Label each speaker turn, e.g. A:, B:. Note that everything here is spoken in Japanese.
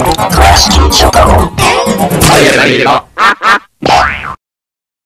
A: 正しき書家を。はい、やられれば。